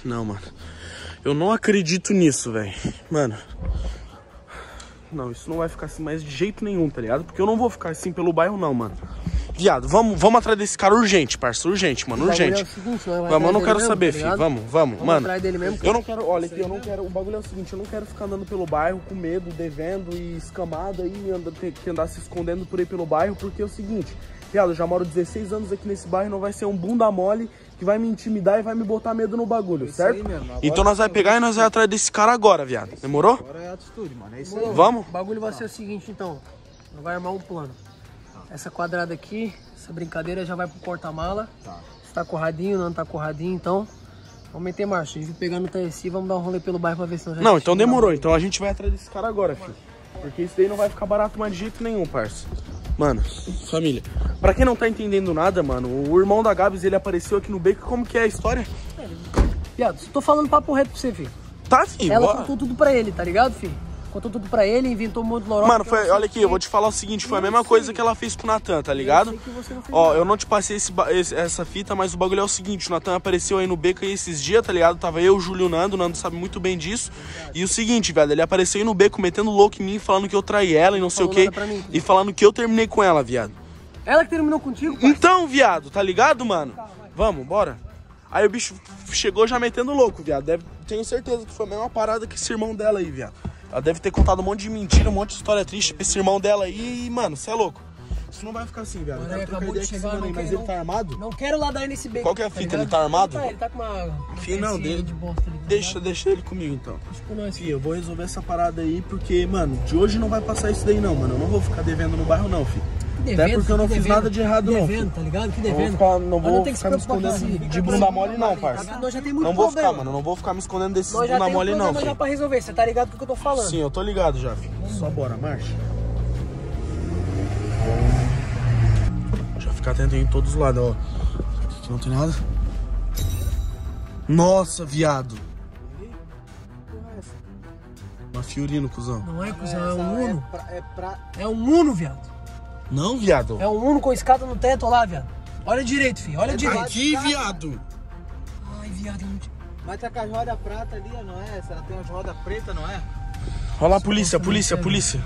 Não, mano. Eu não acredito nisso, velho. Mano. Não, isso não vai ficar assim mais de jeito nenhum, tá ligado? Porque eu não vou ficar assim pelo bairro, não, mano. Viado, vamos atrás desse cara urgente, parça. Urgente, mano, urgente. É o seguinte, vamos, eu não quero mesmo, saber, tá filho. Vamos, mano. Atrás dele mesmo, eu não quero, olha aqui, eu não quero. O bagulho é o seguinte, eu não quero ficar andando pelo bairro com medo, devendo e escamado aí, ter que andar se escondendo por aí pelo bairro, porque é o seguinte, viado, eu já moro 16 anos aqui nesse bairro, não vai ser um bunda mole que vai me intimidar e vai me botar medo no bagulho, certo? Então nós vai pegar e nós vai atrás desse cara agora, viado. Demorou? Agora é atitude, mano. É isso aí. Vamos? O bagulho vai ser o seguinte, então. Nós vai armar um plano. Essa quadrada aqui, essa brincadeira já vai pro porta-mala. Tá. Se tá corradinho, não tá corradinho, então... Vamos meter marcha. A gente vai pegar no TSI, vamos dar um rolê pelo bairro pra ver se nós já... Não, então demorou. Então a gente vai atrás desse cara agora, filho. Porque isso daí não vai ficar barato mais de jeito nenhum, parça. Mano, família. Pra quem não tá entendendo nada, mano, o irmão da Gabs, ele apareceu aqui no beco. Como que é a história? Viado, tô falando papo reto pra você, filho. Tá, filho. Ela bora. contou tudo pra ele, tá ligado, filho? Contou tudo pra ele, inventou um monte de lorota. Mano, foi, olha aqui, eu vou te falar o seguinte, foi a mesma coisa que ela fez com o Natan, tá ligado? Ó, eu não te passei essa fita, mas o bagulho é o seguinte, o Natan apareceu aí no beco aí esses dias, tá ligado? Tava eu, o Júlio e o Nando sabe muito bem disso. E o seguinte, velho, ele apareceu aí no beco metendo louco em mim, falando que eu traí ela e não sei o quê. E falando que eu terminei com ela, viado. Ela que terminou contigo, pai? Então, viado, tá ligado, mano? Vamos, bora. Aí o bicho chegou já metendo louco, viado. Tenho certeza que foi a mesma parada que esse irmão dela aí, viado. Ela deve ter contado um monte de mentira, um monte de história triste pra esse irmão dela aí. E, mano, você é louco. Isso não vai ficar assim, viado. Mano, ele acabou de chegar, aí, mas ele tá armado? Não quero lá dar nesse beco. Qual que é a fita? Ele tá armado? Ele tá com uma Fih, não, pecinha de bosta ali, tá deixa ele comigo, então. Deixa com nós, Fih, eu vou resolver essa parada aí, porque, mano, de hoje não vai passar isso daí, não, mano. Eu não vou ficar devendo no bairro, não, filho. Até porque eu não fiz nada de errado, não. Devendo, tá ligado? Que Não devendo. vou ficar me escondendo de bunda mole, não, parça. Nós já tem muito Não vou problema. ficar, mano. Não vou ficar me escondendo desses Nós já bunda tem mole, não, já filho. pra resolver, você tá ligado com o que eu tô falando? Sim, eu tô ligado já, filho. Só bora, marcha. Já ficar atento aí em todos os lados, ó. Aqui não tem nada. Nossa, viado. Uma Fiorino, cuzão. Não é, cuzão, é um Uno. É É um Uno, viado. Não, viado. É um Uno com escada no teto, ó lá, viado. Olha direito, filho, olha direito. Aqui, viado. Ai, viado, eu não te... Mas tá com a roda prata ali, não é? Ela tem umas rodas pretas, não é? Olha lá a polícia, polícia, polícia.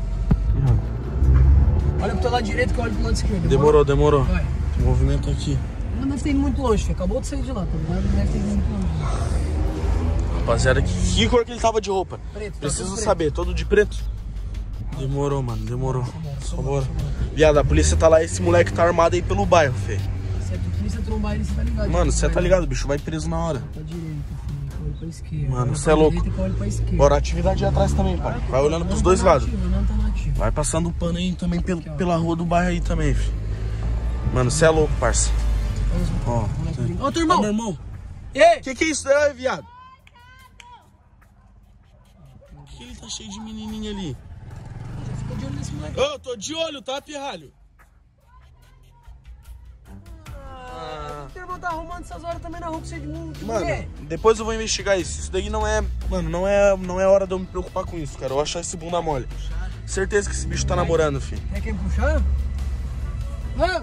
Olha pro teu lado direito que eu olho pro lado esquerdo. Demorou. Vai. Tem movimento aqui. Não deve ter ido muito longe, filho. Acabou de sair de lá, tá ligado? Não deve ter ido muito longe. Rapaziada, que cor que ele tava de roupa? Preto, tá Preciso tudo saber, todo de preto? Demorou, mano, demorou. Só bora. Viado, a polícia tá lá e esse moleque tá armado aí pelo bairro, feio. Se a polícia trombar ele, você tá ligado? Mano, você tá ligado, o bicho vai preso na hora. Pra direita, filho. Com o olho pra esquerda. Mano, Olha cê pra é louco. direita e com o olho pra esquerda. Bora, atividade aí atrás também, pai. Vai olhando pros dois lados. Não tá nativo. Vai passando o pano aí também pela rua do bairro aí também, filho. Mano, você é louco, parça. Ó, Ô, teu irmão. meu irmão. Ei! Que é isso aí, viado? Que ele tá cheio de menininha ali? Fica de olho nesse moleque. Ô, tô de olho, tá, pirralho? O teu irmão tá arrumando essas horas também na rua com você de mundo. Mano, depois eu vou investigar isso. Isso daí não é... Mano, não é hora de eu me preocupar com isso, cara. Eu vou achar esse bunda mole. Certeza que esse bicho tá namorando, filho. Quer quem puxar? Vamos!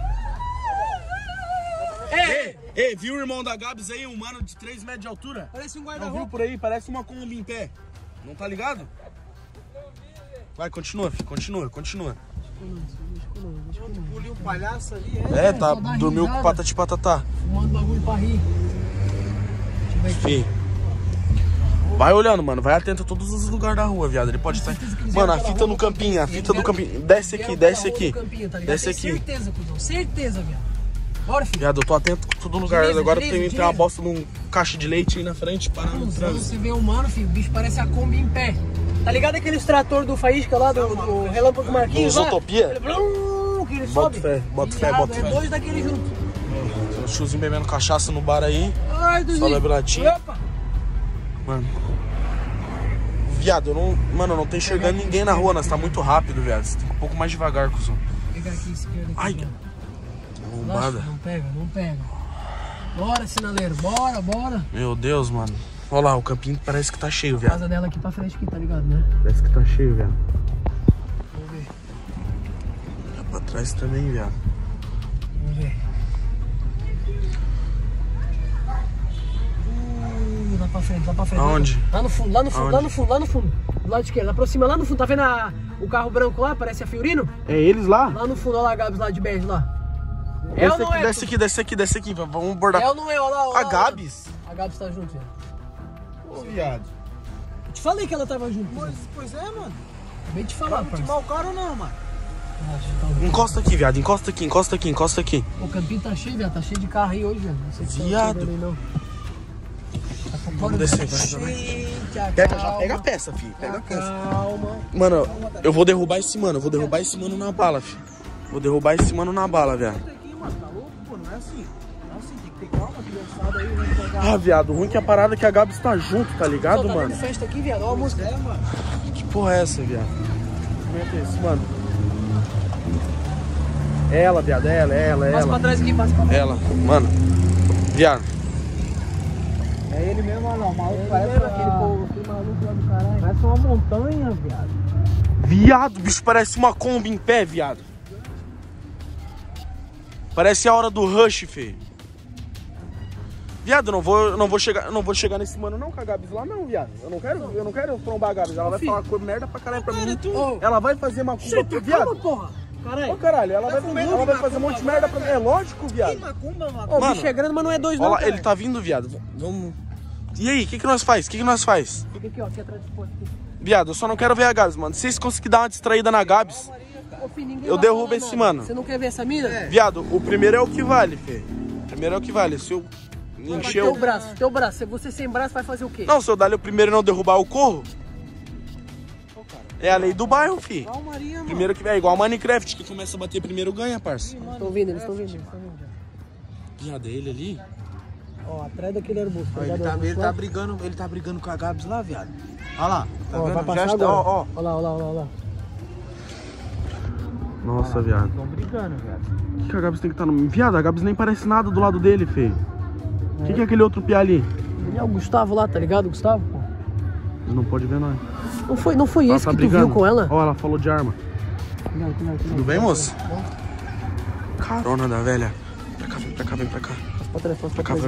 Ei, viu o irmão da Gabs aí? Um mano de 3 metros de altura? Parece um Não viu guarda-roupa. por aí? Parece uma Kombi em pé. Não tá ligado? Vai, continua, filho. Continua. Pulinho palhaço ali, É, tá. só dá Dormiu risada. com patati patatá. Fumando bagulho pra rir. Deixa eu ver aqui. Fih. Vai olhando, mano. Vai atento a todos os lugares da rua, viado. Ele pode estar... Mano, a fita no campinho, a fita do campinho. Desce aqui. Desce aqui. Certeza, cuzão. Certeza, viado. Bora, filho. Viado, eu tô atento com todo lugar. Beleza, Agora beleza, tem beleza. uma bosta num caixa de leite aí na frente, parando no trânsito. Você vê o mano, filho, o bicho parece a Kombi em pé. Tá ligado aquele extrator do Faísca lá, do Relâmpago Marquinhos? Do lá? Zootopia? Ele, blum, que ele Bota sobe. fé, bota fé. É dois daquele junto. O tiozinho bebendo cachaça no bar aí. Ai, Só labilatinho. Opa. Mano. Viado, eu não... Mano, eu não tô enxergando ninguém na rua. Nós tá muito rápido, viado. Você tem que ir um pouco mais devagar, cuzão. Vou pegar aqui esquerda. Aqui, Ai. ó. Arrombada. Não pega. Bora, sinaleiro, bora. Meu Deus, mano. Olha lá, o campinho parece que tá cheio, A viado. casa dela aqui pra frente, aqui, tá ligado, né? Parece que tá cheio, viado. Vamos ver. Olha pra trás também, viado. Vamos ver. frente, lá pra frente. Aonde? Lá no fundo, lá no fundo, Aonde? lá no fundo, lá no fundo. Do lado esquerdo, aproxima lá no fundo. Tá vendo o carro branco lá? Parece a Fiorino? É eles lá? Lá no fundo, olha lá a Gabs lá de bege lá. É ou não é? Desce aqui, vamos abordar. É ou não é? Olha lá, olha lá. A Gabs? A Gabs tá junto, velho. Ô, viado. Eu te falei que ela tava junto. Pois é, mano. Acabei de falar, Vai ultimar o cara ou não, mano? Encosta aqui, viado. Encosta aqui. O campinho tá cheio, viado. Tá cheio de carro aí hoje, velho. Não sei se tá Viado. vendo aí, não. Vamos descer. Eita, Já pega a peça, filho. Pega a peça. Calma. Mano, eu vou derrubar esse mano. Na bala, filho. Vou derrubar esse mano na bala, viado. Aqui, mano, tá louco, pô? Não é assim. Não é assim, tem que ter calma, criançada aí, vamos pegar. Ah, viado, ruim que a parada é que a Gabs tá junto, tá ligado, Só tá mano? dando festa aqui, viado. Olha a música. É, mano. Que porra é essa, viado? Como é que é isso, mano? Ela, viado, ela. Passa pra trás aqui, passa pra trás. Ela, mano. Viado. É ele mesmo, olha lá. O maluco Ele parece mesmo, aquele maluco lá do caralho. Parece uma montanha, viado. Viado, bicho, parece uma Kombi em pé, viado. Parece a hora do rush, feio. Viado, eu não vou chegar nesse mano não com a Gabs lá não, viado. Eu não quero trombar a Gabs. Ela vai falar merda pra caralho pra mim. Ela vai fazer macumba, viado. Porra. Caralho. Ô, caralho, ela vai fazer um monte de merda pra mim. É lógico, viado. Macumba, mano. Ô, o Mano, bicho é grande, mas não é dois Olha não, lá, cara. ele tá vindo, viado. Vamos. E aí, o que nós faz? Fica aqui, ó, aqui atrás do posto. Viado, eu só não quero ver a Gabs, mano. Se vocês conseguirem dar uma distraída na Gabs, Ô, filho, ninguém eu vai derrubo falar esse nada. mano. Você não quer ver essa mina? Viado, o primeiro é o que vale, fê. O primeiro é o que vale. Se eu encher o... Teu braço. Se você sem braço vai fazer o quê? Não, se eu dar o primeiro e não derrubar, eu corro. É a lei do bairro, fi. Igual Maria, mano. Primeiro que é igual Minecraft, que começa a bater primeiro ganha, parça. Estão vindo, eles estão vindo já. Viado, é ele ali? Ó, atrás daquele arbusto. Ó, ele tá brigando com a Gabs lá, viado. Olha lá. Tá Ó, vendo? vai passar Já está, agora. ó. Olha lá. Nossa, viado. Estão brigando, viado. Que a Gabs tem que estar no... Viado, a Gabs nem parece nada do lado dele, feio. O que é aquele outro piá ali? Ele é o Gustavo lá, tá ligado? O Gustavo, pô. Ele não pode ver nós. Não foi Ela esse tá que brigando. tu viu com ela? Ó, ela falou de arma. Cuidado. Tudo bem, moça? Carona da velha. Vem pra cá. Passa pra trás.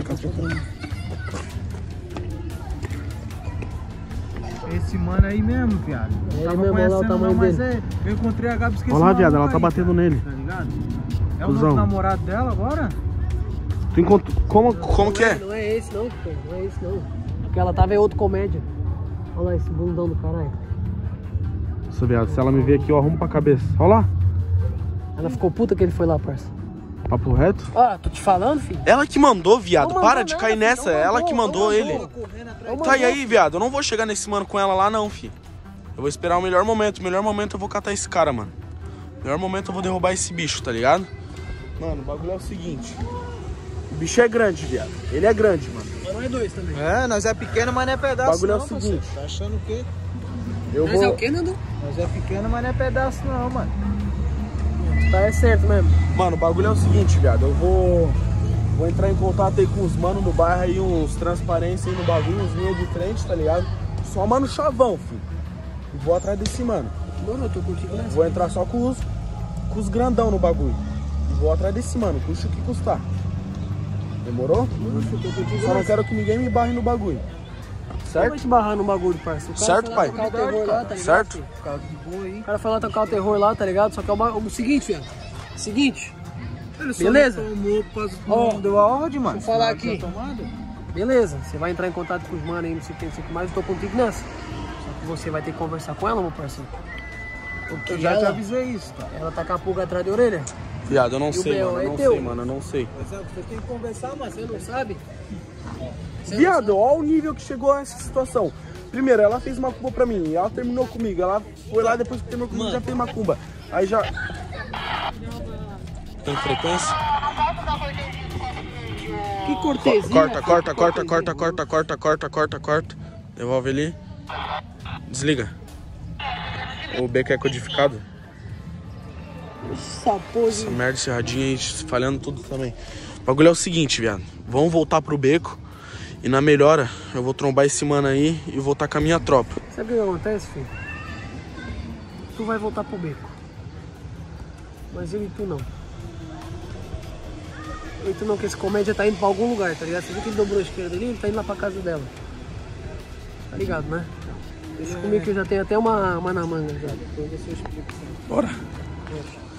Esse mano aí mesmo, viado. Ele Tava mesmo, olha lá o conhecendo, tamanho mas dele. eu encontrei a Gabs que Olha lá, viado, ela tá batendo nele. Tá ligado? É o Cusão. novo namorado dela agora? Tu encontrou... Como que é? Não é esse não, pô. Não é esse não. Porque ela tava em outro comédia. Olha lá esse bundão do caralho. Nossa, viado, se ela me ver aqui, eu arrumo pra cabeça. Olha lá. Ela ficou puta que ele foi lá, parça. Papo reto. Ó, tô te falando, filho. Ela que mandou, viado. Não mandou Para de nada, cair filho. nessa. Não Ela mandou, que mandou não ele. mandou. Tá, e aí, viado? Eu não vou chegar nesse mano com ela lá, não, fi. Eu vou esperar o melhor momento. O melhor momento eu vou catar esse cara, mano. O melhor momento eu vou derrubar esse bicho, tá ligado? Mano, o bagulho é o seguinte. O bicho é grande, viado. Ele é grande, mano. Mas não é dois também. É, nós é pequeno, mas não é pedaço. O bagulho é o não, seguinte. parceiro. Tá achando o quê? Eu Mas vou... é o quê, Nando? Nós é pequeno, mas não é pedaço não, mano. Tá, é certo mesmo. Mano, o bagulho é o seguinte, viado. Eu vou entrar em contato aí com os manos do bairro aí, uns transparência aí no bagulho, uns linhas de frente, tá ligado? Só mano chavão, filho. E vou atrás desse mano. Não, eu tô contigo nessa. Vou entrar só com os grandão no bagulho. E vou atrás desse mano, custa o que custar. Demorou? Eu tô contigo Só não nessa. quero que ninguém me barre no bagulho. Quem vai Certo? te barrar no bagulho, parça? O cara Certo, foi lá pai? tocar o terror lá, tá ligado, Certo? filho? Fica de boa aí. O cara foi lá tocar o terror lá, tá ligado? Só que é o seguinte, filho. Seguinte. Ele só Beleza? tomou, Ó, não deu a ordem, mano. deixa eu falar Não aqui. tinha tomado? Beleza, você vai entrar em contato com os manos aí, não sei o que mais, eu tô contigo nessa. Só que você vai ter que conversar com ela, meu parceiro. Porque Eu já te ela, avisei isso, tá? ela tá com a pulga atrás da orelha. Viado, eu não E o sei, B.O. mano. é Eu não teu. sei, mano. Eu não sei. Você tem que conversar, mas Você não sabe? Você não Viado, olha o nível que chegou a essa situação. Primeiro, ela fez macumba pra mim, ela terminou comigo. Ela foi lá, depois que terminou comigo, já fez macumba. Aí já... Tem frequência? Que cortesia. Corta. Devolve ali. Desliga. O beco é codificado. Essa pose. Essa merda, esse radinho aí, falhando tudo também. O bagulho é o seguinte, viado. Vamos voltar pro beco. E na melhora, eu vou trombar esse mano aí e voltar com a minha tropa. Sabe o que acontece, filho? Tu vai voltar pro beco. Mas eu e tu não. Eu e tu não, que esse comédia tá indo pra algum lugar, tá ligado? Você viu que ele dobrou a esquerda ali? Ele tá indo lá pra casa dela. Tá ligado, né? Deixa comigo que eu já tenho até uma na manga já. Depois você explica. Bora. Poxa.